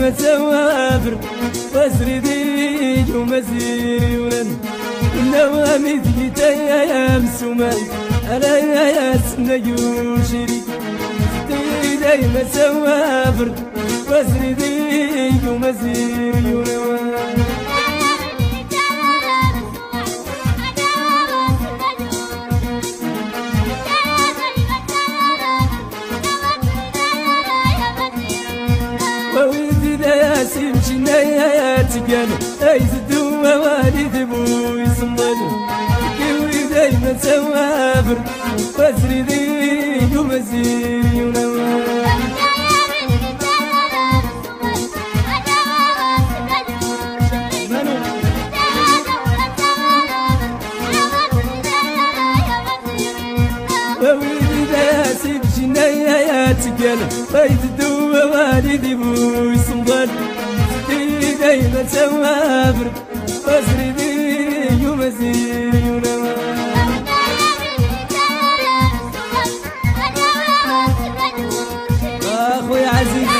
دايما سوافر واسردي ومسيري ولن والنوامي ذقيتا يا مسومان أنا يا سنجو شريك دايما سوافر واسردي ومسيري ولن تقال اي زدوا والد ابوي صمد كوي دايما سوافر واسردي ومسيري ونوار وولد ياسين جنايا تقال اي زدوا والد ابوي صمد دايما سوافر واسردي ومسيري ونوار اخوي عزيز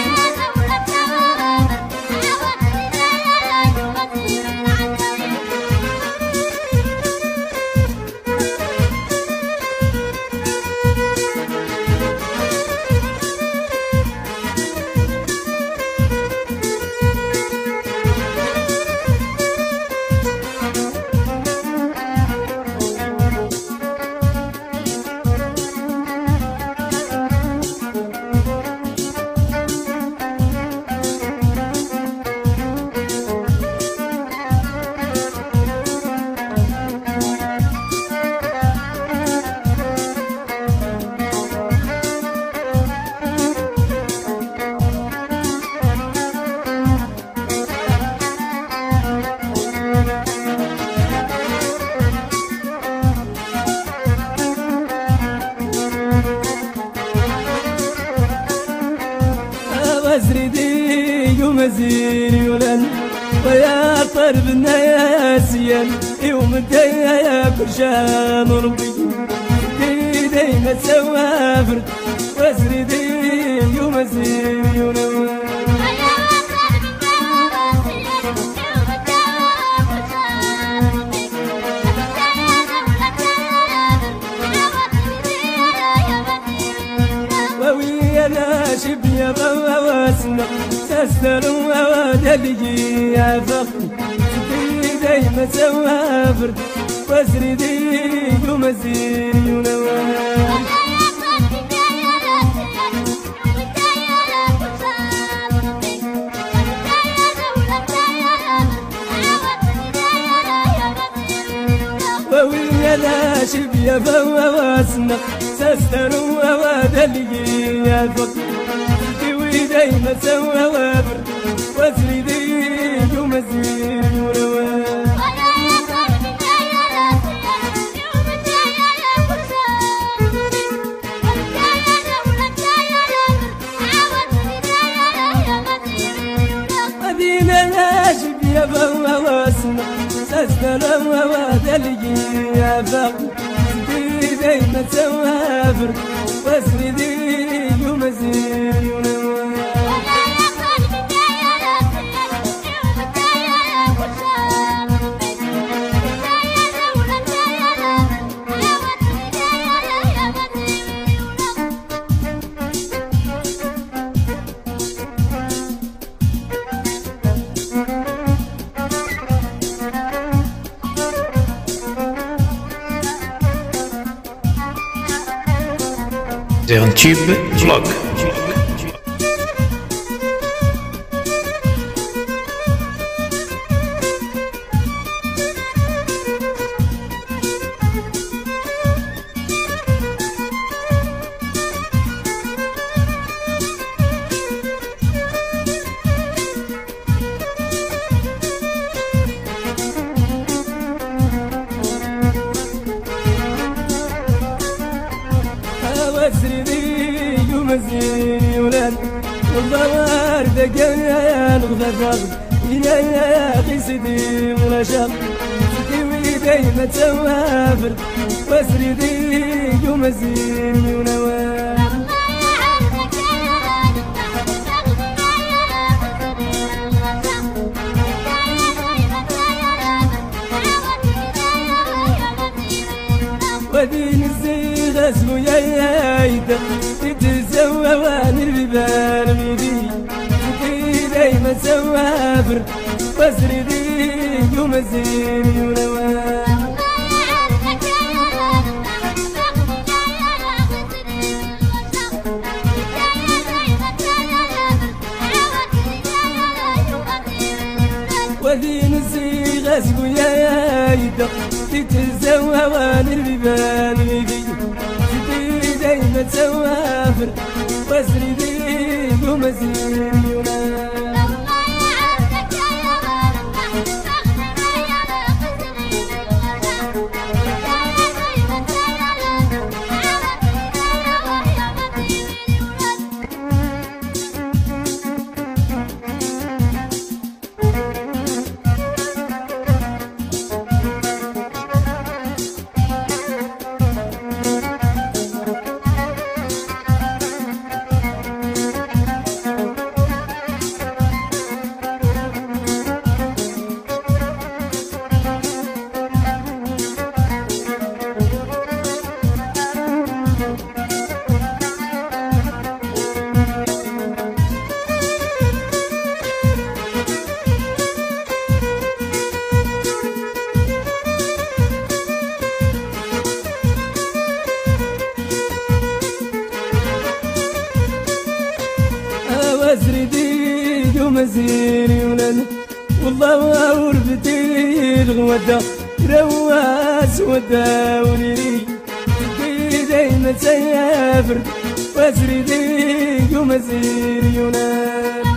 واسردي ومسيري ولن ويا طرب الناسيان يوم الدنيا يا برشام ربي دايما سوافر واسردي ومسيري ولن شبيا بواسنا تستروا ودلجي يا فخر دايما سوافر واسردي ومسيري ونوار ويا شبيا بواسنا تستروا ودلجي يا فخر دايما سوافر واسردي ومسيري ونوار مدينة ناشب يا بواسنا سستلم ودلجي يا فخر دايما سوافر واسردي ومسيري ونوار Zerntube Vlog. واسردي ومسيري ولن والضوار دقيان غفر يا اخي سيدي ولا شق سيدي دايما تسافر واسردي ومسيري ونوار ودين الزيغ اسمو يايدا تتسوى وان البيبان غيدي سكي دايما سوافر واسري ديك ومزيني ونوان ودين الزيغ اسمو يايدا تتسوى وان البيبان غيدي سكي دايما سوافر واسري ديك ومزيني ونوان واسري ديك ومزيني ولاد والله ورفتي الغودا رواس ودا وليلي دايما سيافر واسري ديك ومزيني ولاد